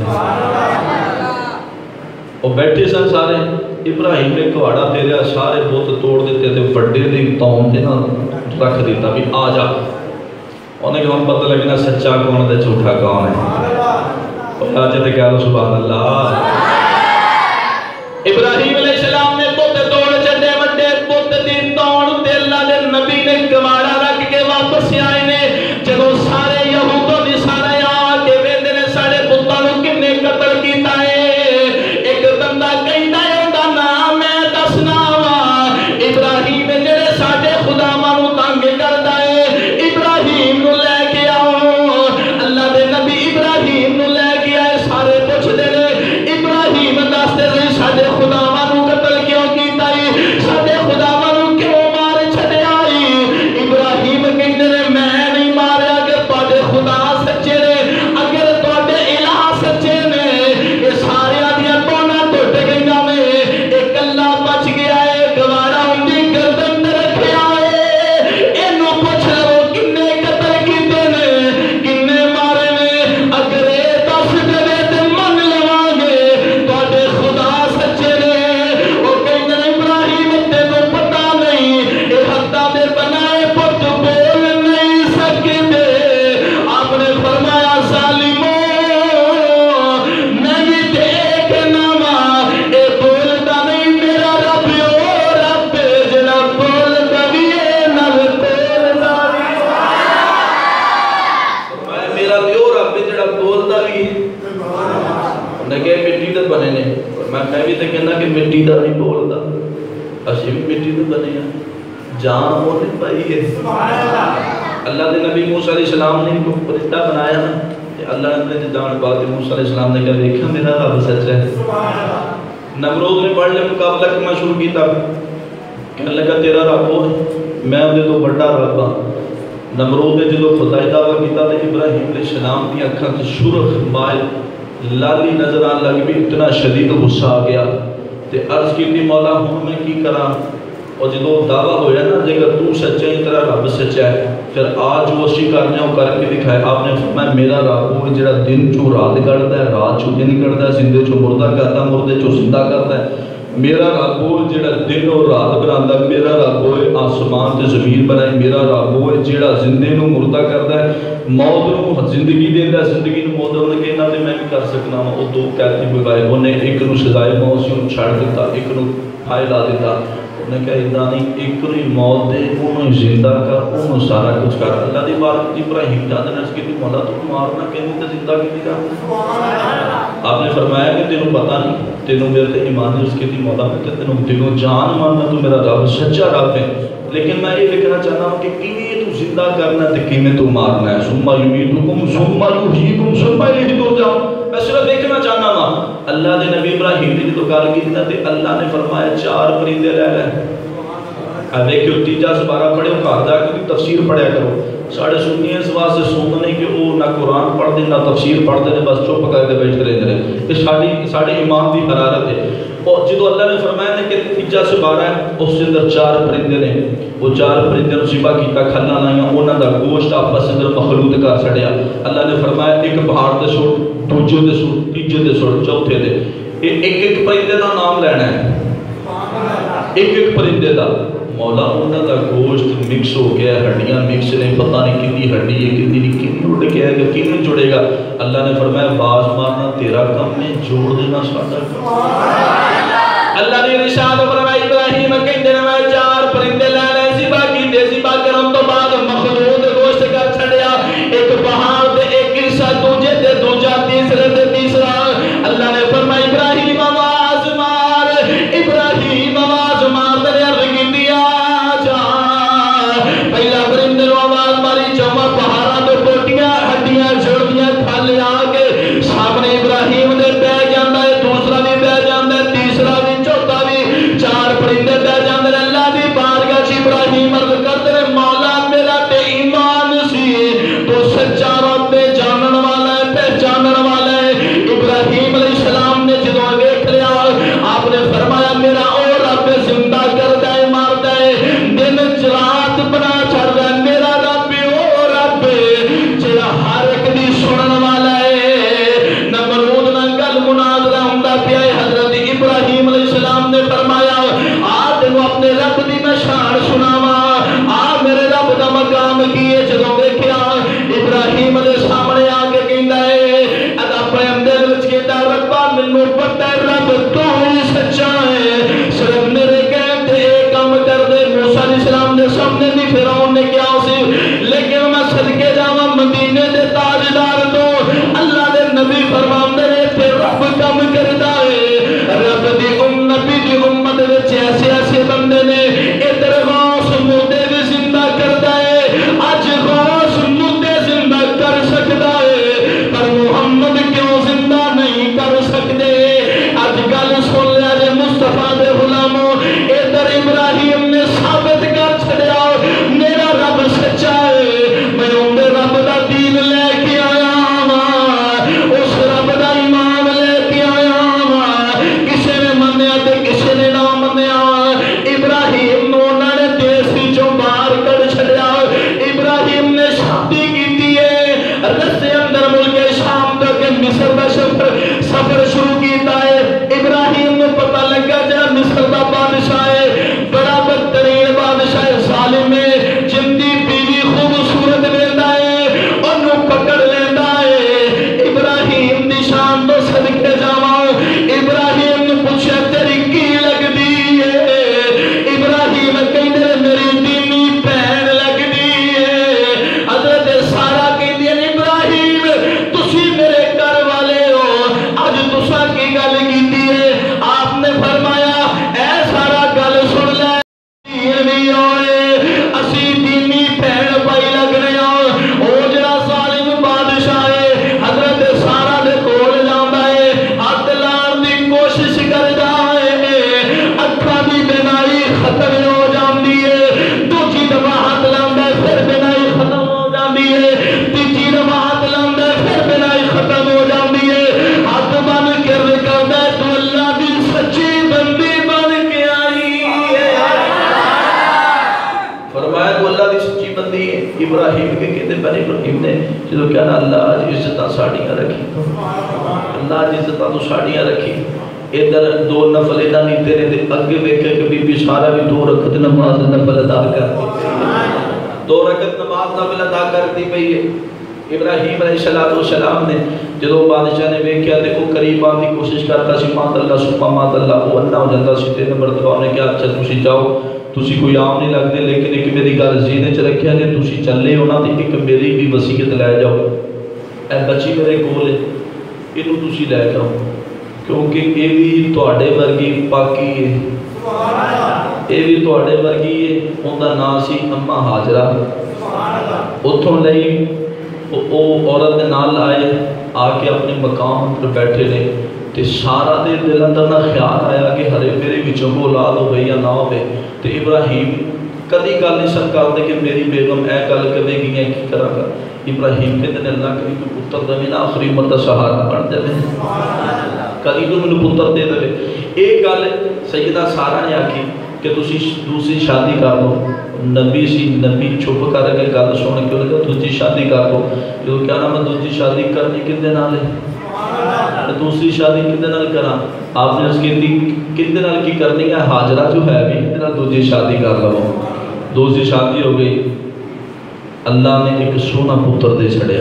اور بیٹھے سن سارے. ابراہیم نے کواڑا پھیریا سارے بت توڑ دیتے تھے بڑے دی تون تے نہ رکھ دیتا بھی آ جا. انہیں کہ ہم پتہ لگنا سچا کون ہے جھوٹا کون ہے. اور آج تے کہہ لو سبحان اللہ. ابراہیم علیہ السلام نے بت توڑ چڈے وڈے بت دی تون تے اللہ دے نبی نے کواڑا رکھ کے واپس آئے نے. جدوں سارے یہودوں دی سارے آ کے ویندے نے ساڈے بتاں نوں کنے قتل کیتا ہے. ایک بندہ کہندا ہے اوندا نام میں دسنا وا ابراہیم جڑے ساڈے خدا مانوں تنگ کردا ہے ابراہیم نوں لے کے آؤ. اللہ دے نبی ابراہیم نوں لے کے آئے. سارے پوچھدے نے ابراہیم دستے نے ساڈے خدا مانوں قتل کیوں کیتا ہے ساڈے خدا مانوں کیوں مار چھڈیا ہے. ابراہیم کہندے نے میں نہیں ماریا کہ تواڈے خدا سچے نے اگر تواڈے الہ سچے نے یہ سارے دیاں تونا ٹوٹ گئیاں نے ایک اللہ بچ گیا ہے گوارا اندی گردن تے رکھیا ہے. اینوں پوچھ لو کنے قتل کیتے نے کنے مارے نے اگر اے دس دے تے من لواں گے تواڈے خدا سچے نے. او کہندے نے ابراہیم تینوں پتہ نہیں اے ہتھاں دے بنائے پت بول نہیں سکدے. آپ نے فرمایا ظالمو میں بھی دیکھنا وا اے بولدا نہیں میرا رب او رب جڑا بولدا وی اے نال بولدا وی. فرمایا میرا تے او رب جڑا بولدا وی نے کہ مٹی دے بنے نے. میں بھی تے کہنا کہ مٹی دا نہیں بولدا اسی بھی مٹی دے بنے ہیں جان وہ نہیں پائی ہے. اللہ دے نبی موسیٰ علیہ السلام نے کو پرندہ بنایا نا اللہ نے جان بات موسیٰ علیہ السلام نے کہا دیکھا میرا رب سچ ہے. نمرود نے پڑھ لے مقابلہ کرنا شروع کیتا کہنے لگا تیرا رب ہو میں دے تو بڑا رب ہاں. نمرود نے جدو خدائی دعویٰ کیتا تے ابراہیم علیہ السلام دی اکھاں تے سرخ مائل لالی نظر آن لگ بھی اتنا شدید غصہ آ گیا تے عرض کیتی مولا ہوں میں کی کراں. اور جدو دعویٰ ہویا نا جے اگر تو سچا ہی تیرا رب سچا ہے پھر آج وہ اسی کرنے ہو کر کے دکھائے. آپ نے فرمایا میرا رب وہ جڑا دن چو رات کرتا ہے رات چو دن کرتا ہے زندے چو مردہ کرتا ہے مردے چو زندہ کرتا ہے. میرا رب وہ جڑا دن اور رات بناتا ہے. میرا رب وہ آسمان تے زمین بنائے. میرا رب وہ جڑا زندے نو مردہ کرتا ہے موت نو زندگی دیندا ہے زندگی نو موت نے کہنا تے میں بھی کر سکنا وا. وہ دو قیدی بگائے انہیں ایک نو سزائے موت سی چھڑ دیتا ایک نو پھائے لا دیتا. انہیں کہا ادا نہیں ایک نو موت دے انہوں زندہ کر انہوں سارا کچھ کر. اللہ دی بات ابراہیم جاندے نے اس کی مولا تو مارنا کہنے تے زندہ کی کر. آپ نے فرمایا کہ تینوں پتہ نہیں تینوں میرے تے ایمان ہے اس کی مولا میں تینوں دلوں جان ماننا تو میرا رب سچا رب ہے. لیکن میں یہ لکھنا چاہتا ہوں کہ کیویں تو زندہ کرنا تے کیویں تو مارنا ہے. ثم یمیتکم ثم یحییکم ثم الیہ ترجعون. میں صرف دیکھنا چاہنا وا اللہ دے نبی ابراہیم نے جو گل کی تے اللہ نے فرمایا 4 پرندے لے لے. اب دیکھو تیجا سپارہ پڑھو گھر جا کے تفسیر پڑھیا کرو. ساڑھے سنی اس واسطے سن نہیں کہ وہ نہ قرآن پڑھتے نہ تفسیر پڑھتے ہیں بس چپ کر کے بیٹھتے رہتے ہیں. یہ ساڑھے ایمان کی حرارت ہے. اور جدو اللہ نے فرمایا کہ تیجا سپارہ ہے اس کے اندر 4 پرندے نے. وہ 4 پرندے نے ذبح کیتا کھلا لائیاں انہوں کا گوشت آپس اندر مخلوط کر چھڑیا. اللہ نے فرمایا ایک پہاڑ تے سٹ دوجے تے سٹ تیجے تے سٹ چوتھے تے ایک پرندے کا نام لینا ہے ایک پرندے کا. مولا انہوں کا گوشت مکس ہو گیا ہڈیاں مکس نے پتہ نہیں کتنی ہڈی ہے کتنی نہیں کتنی اڑ کے آئے گا کتنی جڑے گا. اللہ نے فرمایا باز مارنا تیرا کم ہے جوڑ دینا ساڈا کم. اللہ نے ارشاد فرمایا ابراہیم کہندے نے میں 4 پرندے لے لے ذبح کیتے ذبح کرن تو بعد مخلوط گوشت کر چھڑیا. ایک پہاڑ تے ایک حصہ دوجے تے دوجا تیسرے تے تیسرا. اللہ نے فرمایا ابراہیم آواز مار ابراہیم آواز مار. دریا رگندیا بندی ہے ابراہیم کے کہتے پر ابراہیم نے جو کہنا اللہ آج عزتہ ساڑیاں رکھی اللہ آج عزتہ تو ساڑیاں رکھی ادھر دو نفل ادھا نہیں تیرے دے اگے ویکھے کہ بی بی سارا بھی 2 رکعت نماز نفل ادا کرتی 2 رکعت نماز نفل ادا کرتی پئی ہے ابراہیم علیہ السلام نے جدو بادشاہ نے ویکھیا تے وہ قریب آن دی کوشش کرتا سی مات اللہ سبحان مات اللہ وہ انا ہو جاتا سی 3 نمبر دفعہ نے کہا اچھا تسی جاؤ تسی کوئی عام نہیں لگتے لیکن ایک میری گل ذہن چ رکھیا کہ تسی چلے ہونا تے ایک میری بھی وصیت لے جاؤ اے بچی میرے کول ہے اینو تسی لے جاؤ کیونکہ یہ بھی تواڈے ورگی پاکی ہے یہ بھی تواڈے ورگی ہے اوندا نام سی اما ہاجرہ اتھوں لئی وہ عورت نے نال آئے آ کے اپنے مقام پر بیٹھے نے تے سارا دے دل اندر نہ خیال آیا کہ ہرے میرے وچوں کو اولاد ہو گئی یا نہ ہوے تے ابراہیم کدی گل نہیں سن کرتے کہ میری بیگم اے گل کرے گی یا کی کراں گا ابراہیم کہتے ہیں اللہ کبھی کوئی پتر دے نا آخری عمر دا سہارا بن جائے کدی تو مینوں پتر دے دے ایک گل سیدہ سارا نے آکھی کہ تسی دوسری شادی کر لو نبی سی نبی چھپ کر کے گل سن کے لگا دوسری شادی کر لو جو کیا نام ہے دوسری شادی کرنی کدے نال ہے دوسری شادی کدے نال کراں آپ نے اس کی کدے نال کی کرنی ہے ہاجرہ جو ہے بھی کدے نال دوسری شادی کر لو دوسری شادی ہو گئی اللہ نے ایک سونا پتر دے چھڑیا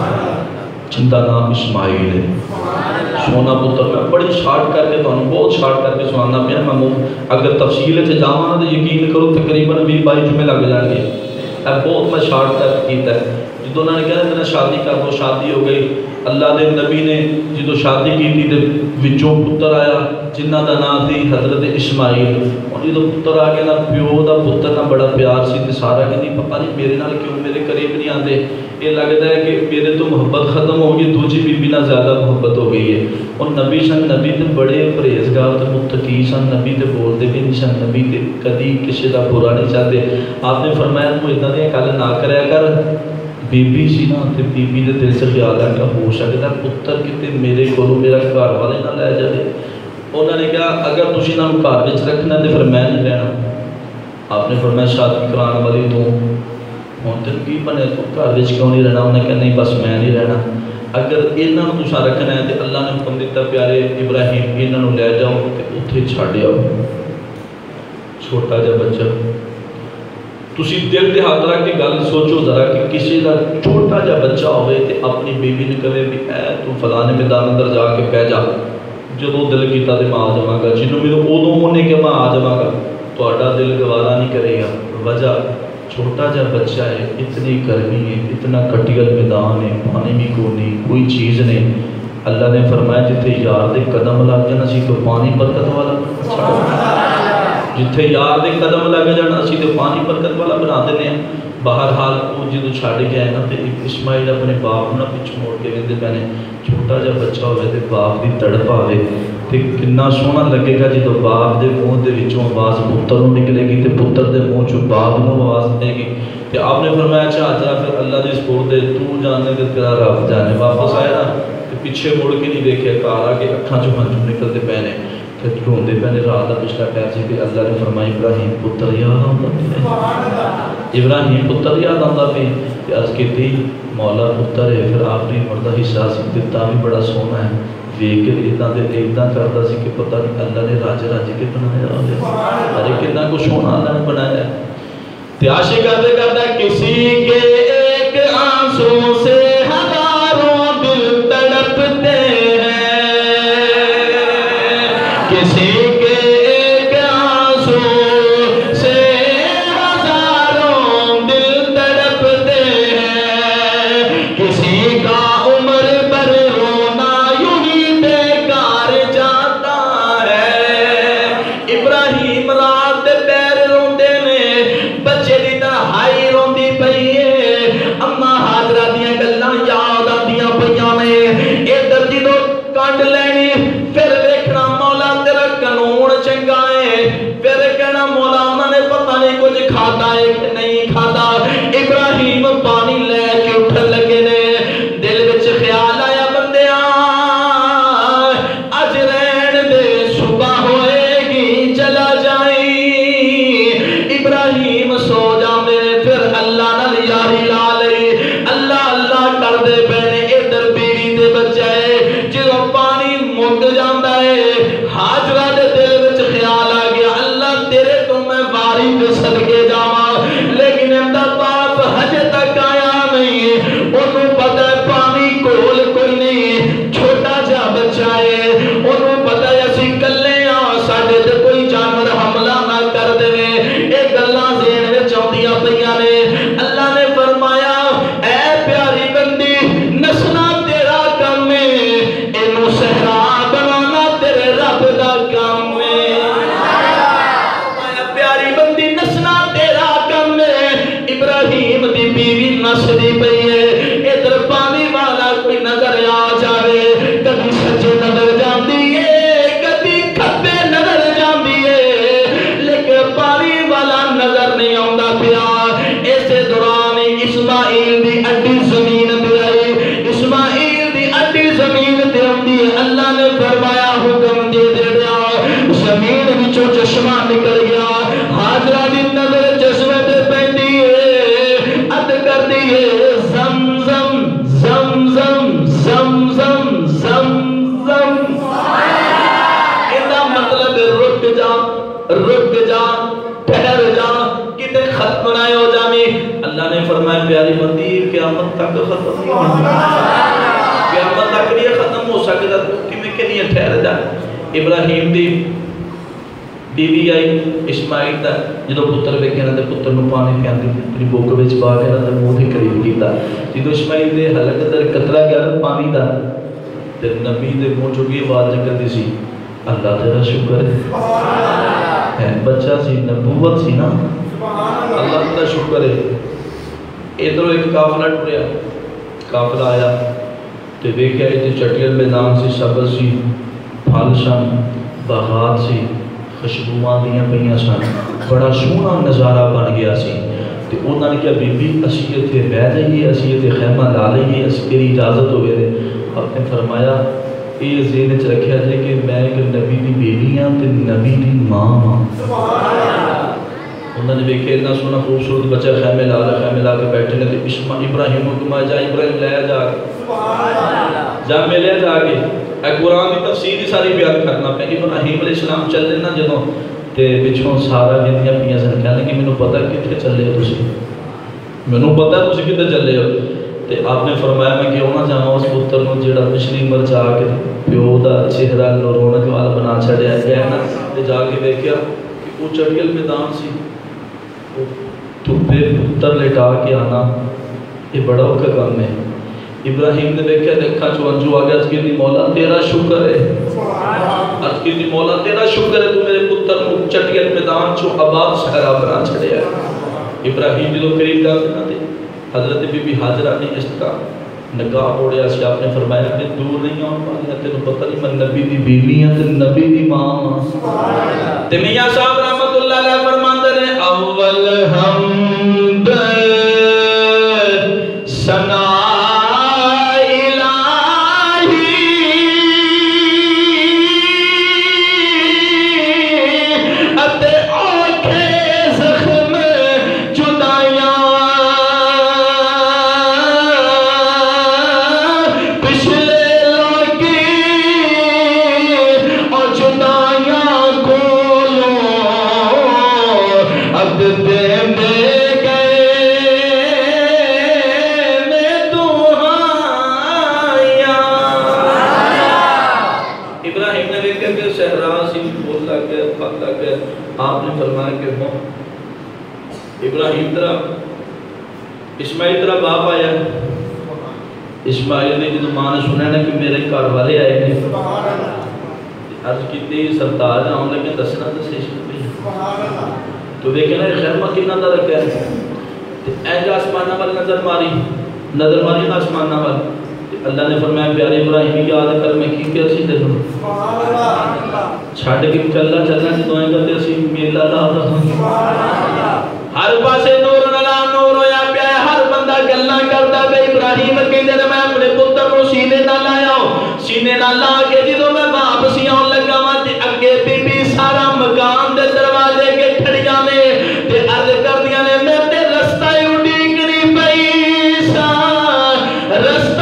جن کا نام اسماعیل ہے سونا پتر میں بڑی شارٹ کر کے تو بہت شارٹ کر کے سنانا پیا میں اگر تفصیل سے جاواں تو یقین کرو تقریباً 20-22 جمعے لگ جان گے بہت میں شارٹ کر کے کیتا ہے جدو انہوں نے کہا میں نے شادی کر دو شادی ہو گئی اللہ دے نبی نے جدو شادی کی تھی وچوں پتر آیا جنہ دا نام تھی حضرت اسماعیل اور جدو پتر آ گیا نا پیو دا پتر نہ بڑا پیار سی تے سارا کہ نہیں پتہ نہیں میرے نال کیوں میرے قریب نہیں آتے یہ لگتا ہے کہ میرے تو محبت ختم ہو گئی دوسری بی بی نہ زیادہ محبت ہو گئی ہے اور نبی سن نبی تے بڑے پرہیزگار تے متقی سن نبی تے بولتے بھی نہیں سن نبی تے کدی کسی دا برا نہیں چاہتے آپ نے فرمایا تو اتنا دیا گل نہ کریا کر بی بی سی نا تے بی بی دے دل سے خیال ہے کہ ہو سکتا پتر کتے میرے کو میرا گھر والے نہ لے جائے انہوں نے کہا اگر تسی نہ گھر وچ رکھنا تے پھر میں نہیں رہنا آپ نے فرمایا شادی کرانے والی تو ہوں تین کی بنے تو گھر وچ کیوں نہیں رہنا انہیں کہا نہیں بس میں نہیں رہنا اگر انہوں نے تسا رکھنا ہے تو اللہ نے حکم دیتا پیارے ابراہیم انہوں لے جاؤ تو اتنے چھڈ آؤ چھوٹا جا بچہ تسی دل دے ہاتھ رکھ کے گل سوچو ذرا کہ کسی کا چھوٹا جا بچہ ہوئے تو اپنی بیوی نے کہے بھی اے تو فلانے میدان اندر جا کے پہ جا جدو دل کیتا تو میں آ جاواں گا جنوں میرے ادوں ہونے کہ میں آ جاواں گا تہاڈا دل گوارا نہیں کرے گا وجہ چھوٹا جا بچہ ہے اتنی گرمی ہے اتنا کٹیل میدان ہے پانی بھی کو نہیں کوئی چیز نہیں اللہ نے فرمایا جتھے یار دے قدم لگ جانا سی تو پانی برکت والا جتھے یار دے قدم لگ جانا سی تو پانی برکت والا بنا دینے ہیں بہرحال وہ جدو چھڑ گیا ہے نا تو اسماعیل اپنے باپ نہ پچھ موڑ کے ویندے پہنے چھوٹا جا بچہ ہوئے تو باپ دی تڑپ آوے تو کنا سونا لگے گا جدو باپ دے منہ دے وچوں آواز پتر نوں نکلے گی تو پتر دے منہ چوں باپ نوں آواز دے گی تو آپ نے فرمایا اچھا آجرا پھر اللہ دی سپورٹ دے تو جانے دے تیرا رب جانے واپس آئے نا تو پیچھے مڑ کے نہیں دیکھے کارا کے اکھاں چوں ہنجو نکلتے پہنے پھر روندے پہنے رات کا پچھلا پیر سی کہ اللہ نے فرمایا ابراہیم پتر یاد آتا ابراہیم پتر یاد آتا پہ کہ عرض کیتی مولا پتر ہے پھر آخری مردہ حصہ سی دیتا بھی بڑا سونا ہے ویک کے اتنا کرتا سی کہ پتہ نہیں اللہ نے راجے راجے کے بنایا ہوئے ارے کتنا کچھ سونا اللہ نے بنایا ہے تیاشی کرتے کرتا کسی کے ایک آنسوں سے ہزاروں دل تڑپتے کسی کے ایک آنسو سے ہزاروں دل تڑپتے ہیں کسی کا عمر پر رونا یوں ہی بیکار جاتا ہے ابراہیم رات دے پیر روندے نے بچے دی تنہائی روندی پئی ہے اما حاضرہ دیاں گلاں یاد آندیاں پیاں نے ادھر جدو کنڈ لینی پھر ویکھنا مولا تیرا قانون چنگا ہے پھر کہنا مولا انہوں نے پتہ نہیں کچھ کھاتا ہے کہ نہیں کھاتا ابراہیم پانی لے کے اٹھن لگے نے دل وچ خیال آیا بندیاں اج رہن دے صبح ہوئے گی چلا جائیں ابراہیم سو جا میرے پھر اللہ نہ इब्राहिम दी बीवी नसदी पई है, इधर पानी वाला कोई नजर आ जावे, कभी सज्जे नजर जाती है, कभी खब्बे नजर जाती है, लेकिन पानी वाला नजर नहीं आउंदा पिया। इसे दौरान इस्माइल दी अड्डी जमीन ते आई, इस्माइल दी अड्डी जमीन ते आउंदी, अल्लाह ने फरमाया हुक्म दे दिया, जमीन विचों चश्मा निकल गया, हाजरा दी नजर चश्मे ते पैंदी है, अद करदी है ज़म-ज़म ज़म-ज़म ज़म-ज़म ज़म-ज़म। इसदा मतलब रुक जा ठहर जा, किते खत्म ना हो जावे। अल्लाह ने फरमाया प्यारी बंदी क़यामत तक खत्म नहीं होना, क़यामत तक नहीं खत्म हो सकता, तू किवें के लिए ठहर जा। इब्राहिम दी बीवी आई इस्माइल दा, जो पुत्र वेखे ना पुत्र नूं पानी पिआंदी अपनी बुक विच पा के ना मूँह दे करीब कीता, जो इस्माइल दे हलक अंदर कतरा गया पानी दा, ते नबी दे मूँह चों भी आवाज़ निकलदी सी, अल्लाह तेरा शुक्र है, बच्चा सी नबूवत सी ना, अल्लाह तेरा शुक्र है। इधरों एक काफिला टुरिया, काफिला आया तो देखा इतने चटियल मैदान सी, सब्ज़ सी, फल सन, बागात सी, खुशबूआं दियां पईयां सन, बड़ा सोहना नज़ारा बन गया सी। तो उन्होंने कहा बीबी असी इत्थे बह जाइए, असी इत्थे खैमा ला लईए, तेरी इजाज़त होवे दे। आपने फरमाया ये ज़हन च रखिया जे कि मैं एक नबी की बीवी हाँ तो नबी की माँ हाँ। उन्होंने वेखे इतना सोहना खूबसूरत बच्चा खैमे ला के बैठे ने, तो इब्राहिम हुक्म जा इब्राहिम लाया जा मिले जाके कुरान की तफसीर ही सारी बयान करना पे। इब्राहिम अलैहिस्सलाम चले ना जो तो पिछों सारा गिनदियां पियां सन, कहने कि मैनू पता कितने चले हो तुसीं, मैनू पता तुसीं कितने चले हो। तो आपने फरमाया मैं क्यों ना जावां उस पुत्र को जिहड़ा पिछली उम्र च आके प्यो का चेहरा रौनक वाला बना छड़िया गया ना, तो जाके देखा कि वो चढ़ियल मैदान सी, धुप्पे पुत्र लिटा के आना ये बड़ा औखा काम है। इब्राहिम ने देखा देखा चो अंजू आ गया, अज की मौला तेरा शुक्र है, अज की मौला तेरा शुक्र है, तू मेरे पुत्र को चटियल मैदान चो आबाद सहरा बना छड़िया। इब्राहिम जो करीब जाते ना हजरत बीबी हाजरा ने इसका निगाह ओढ़िया सी, आपने फरमाया कि दूर नहीं आने वाली, तेन पता नहीं मैं नबी की बीवी हाँ तो नबी की माँ हाँ। ते मियां साहब रहमतुल्लाह अलैह फरमाते ने अव्वल हमद सना आपने फरमाया कि हो इब्राहिम तरह इस्माइल तरह बाप आया। इस्माइल ने जो मां ने सुना ना कि मेरे घर वाले आए हैं, अर्ज की सरताज आने लगे दसना तो सही, तो देखे ना खैमा कितना दा रखा है, ऐज आसमाना वाल नजर मारी ना आसमाना वाल। अल्लाह ने फरमाया प्यारे इब्राहिम याद कर मैं की क्या सी तेन छड़ के चलना जो करते असी मेला लाता, हर पासे नूर नला नूर होया पिया, हर बंदा गल्लां करदा पे। इब्राहिम कहंदे ने मैं अपने पुत्र को सीने नाल लाया, सीने नाल ला के जो मैं वापसी आउण लगा वा ते अगे बीबी सारा मकान दे दरवाजे के खड़ियां ने ते अर्ज करदियां ने मैं ते रस्ता उडीकनी पई सा, रस्ता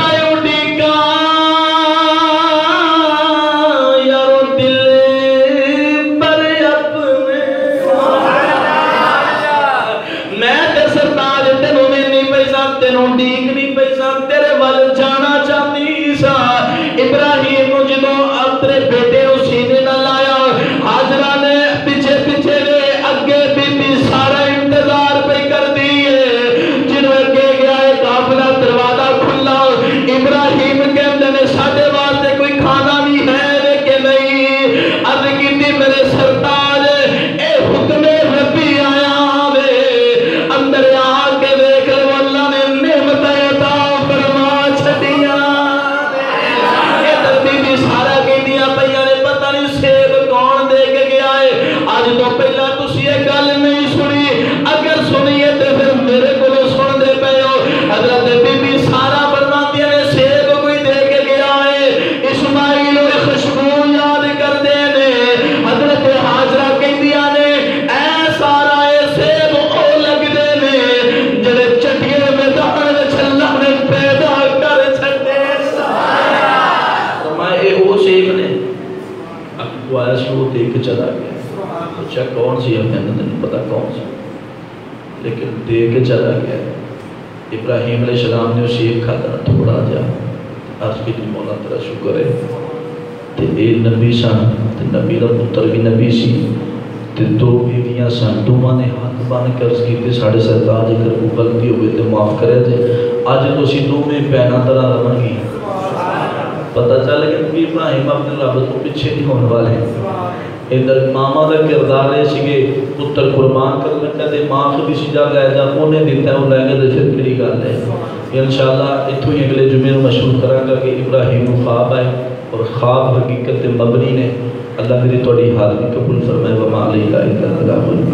इब्राहिम जो अपने बेटे सीने न लाया, हाजरा ने पीछे पीछे ने अगे बीबी सारा इंतजार पे कर दी है। जिन्हों अगे गया है काफिला दरवाजा खुला, इब्राहिम कहते ने साडे वास्ते कोई खाना भी है कि नहीं। अर्ज की मेरे सरताज ए हुक्मे रब्बी आया वे, अंदर आके देख لیکن دے کے چلا گیا۔ ابراہیم علیہ السلام نے اسے ایک کھاتا تھوڑا جا عرض کی مولا تیرا شکر ہے تے اے نبی سن تے نبی دا پتر بھی نبی سی تے دو بیویاں سن، دونوں نے ہاتھ بن کے عرض کی ساڑھے سرکار جے کر کوئی غلطی ہوئے تے معاف کرے تے اج تو اسی دونوں بہناں طرح رون گی۔ پتہ چل گیا کہ ابراہیم اپنے رب تو پیچھے نہیں ہونے والے۔ ادھر ماما کا کردار ہے سی پتر قربان کر لگا تے ماں خود اسی جگہ ہے جا انہیں دیتا ہے وہ لے گا تے پھر کیڑی گل ہے۔ انشاءاللہ اتوں ہی اگلے جمعے میں مشہور کراں گا کہ ابراہیم خواب ہے اور خواب حقیقت مبنی نے۔ اللہ میری تھوڑی حاضری قبول فرمائے وما علیہ الا البلاغ۔